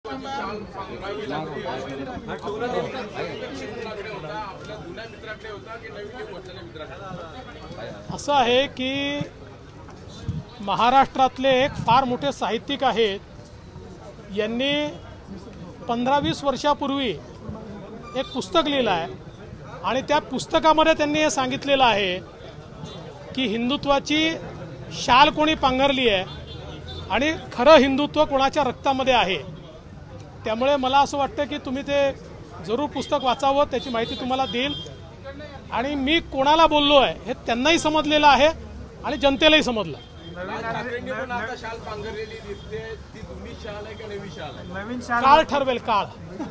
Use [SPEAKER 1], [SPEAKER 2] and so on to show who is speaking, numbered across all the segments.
[SPEAKER 1] असं आहे की महाराष्ट्रातले एक फार मोठे साहित्यिक आहेत, यांनी 15-20 वर्षापूर्वी एक पुस्तक लिहिलं आहे आणि त्या पुस्तकामध्ये त्यांनी हे सांगितलेलं आहे की हिंदुत्वाची शाल कोणी पांघरली आहे आणि खरं हिंदुत्व कोणाच्या रक्तामध्ये आहे। त्यामुळे मला असं वाटतं की तुम्ही ते जरूर पुस्तक वाचावं, त्याची माहिती तुम्हाला देईल आणि मी कोणाला बोललो आहे हे त्यांनाही समजलेलं आहे आणि जनतेलाही समजलं। काळ ठरवेल, काळ।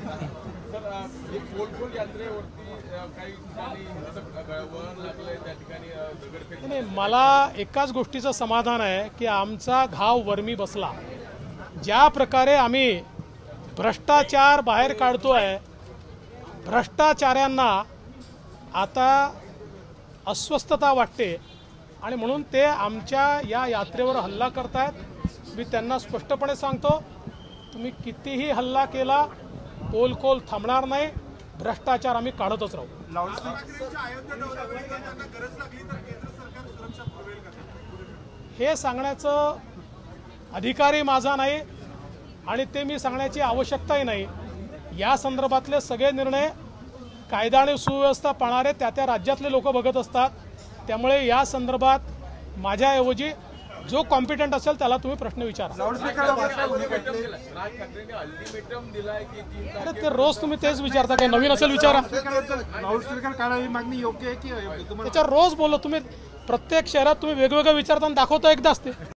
[SPEAKER 1] नाही, मला एकाच गोष्टीचं समाधान आहे की आमचा घाव वर्मी बसला। ज्या प्रकारे आम्ही भ्रष्टाचार बाहेर काढतोय, भ्रष्टाचाऱ्यांना आता अस्वस्थता वाटते आणि म्हणून ते आमच्या या यात्रेवर हल्ला करतायत। मी त्यांना स्पष्टपणे सांगतो, तुम्ही कितीही हल्ला केला पोलकोल थांबणार नाही, भ्रष्टाचार आम्ही काढतच राहू। हे सांगण्याचं अधिकारही माझा नाही आणि ते मी सांगण्याची आवश्यकताही नाही। या संदर्भातले सगळे निर्णय कायदा आणि सुव्यवस्था पाळणारे त्या राज्यातले लोक बघत असतात। त्यामुळे या संदर्भात माझ्याऐवजी जो कॉम्पिटंट असेल त्याला तुम्ही प्रश्न विचारा। अरे ते रोज तुम्ही तेच विचारता, काय नवीन असेल विचारा। त्याच्यावर रोज बोललो, तुम्ही प्रत्येक शहरात तुम्ही वेगवेगळं विचारताना दाखवता एकदाच ते।